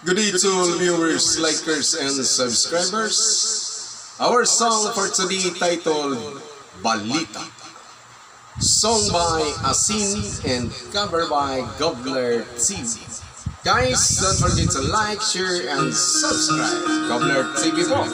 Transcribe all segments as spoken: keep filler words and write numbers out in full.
Good day to all viewers, likers, and subscribers. Our song for today titled Balita. Song by Asin and cover by Gobbler T V. Guys, don't forget to like, share, and subscribe. Gobbler T V po.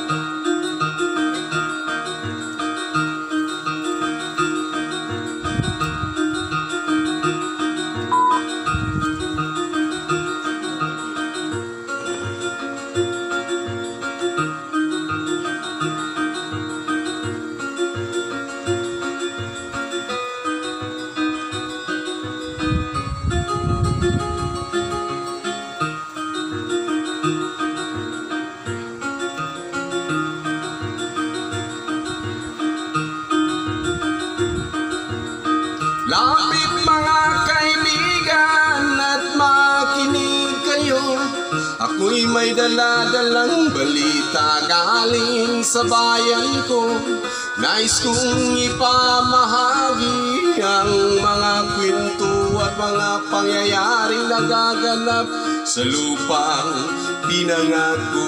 Lapit mga kaibigan at makinig kayo. Ako'y may dala-dalang balita galing sa bayan ko. Nais kong ipamahagi ang mga kwento at mga pangyayaring nagaganap sa lupang pinangako.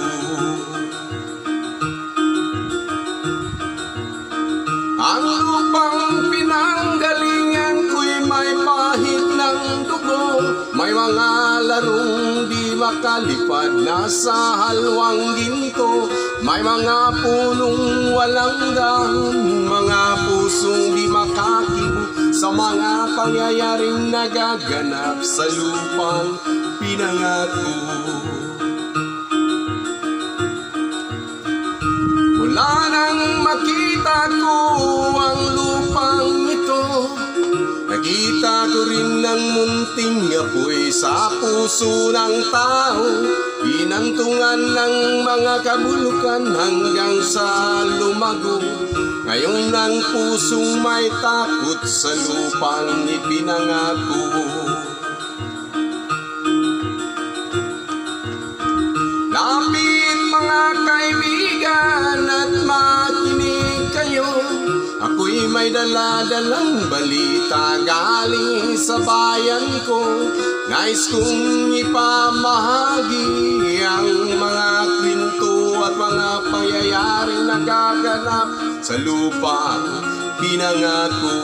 Ang lupang pinanggalingan ko'y may pahit ng dugo. May mga larong di makalipad na sa halwang ginto. May mga punong walang dahon, mga pusong di makakibo sa mga pangyayaring nagaganap sa lupang pinangako. Mula nang makita ko ang lupang ito, nakita ko rin ng munting apoy sa puso ng tao. Inantungan ng mga kabulukan hanggang sa lumago. Ngayon ang pusong may takot sa lupang ipinangako. Lapit mga kaibigan at makinig kayo. Ako'y may dala-dalang balita galing sa bayan ko. Nais kong ipamahagi ang mga kwento at mga pangyayaring nagaganap sa lupang pinangako.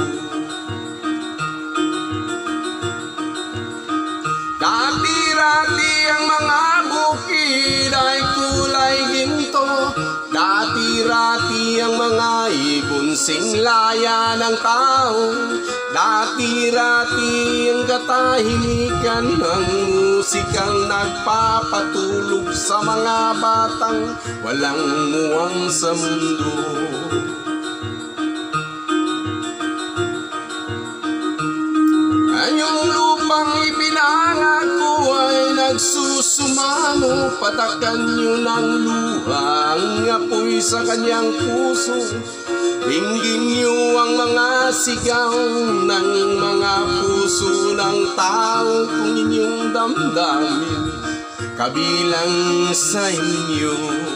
Dati-rati ang mga bukid ay kulay ginto. Dati-rati ang mga ibon singlaya ng tao. Dati-rati ang katahimikan ng musikang nagpapatulog sa mga batang walang muwang sa mundo. Ngayong lupang ipinangako ay nagsusumamo. Patakan niyo ng luha ang apoy sa kanyang puso. Ringgin niyo ang mga sigaw ng mga puso ng tao. Kung inyong damdamin kabilang sa inyo.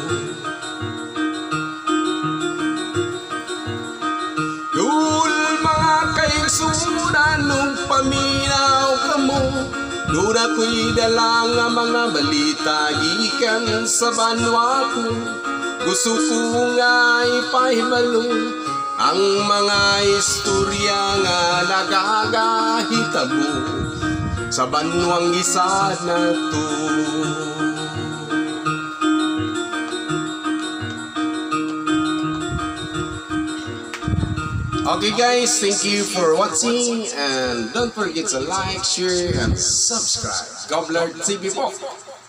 Dul mga kaigsunan nung paminaw ka mo. Doon ako'y dala nga mga balita gikan sa banwa ko. Gusto ko nga ipahibalo ang mga istorya nga nagagahitabo sa banwang isa na to. Okay guys, thank you for watching and don't forget to like, share, and subscribe. Gobbler T V po.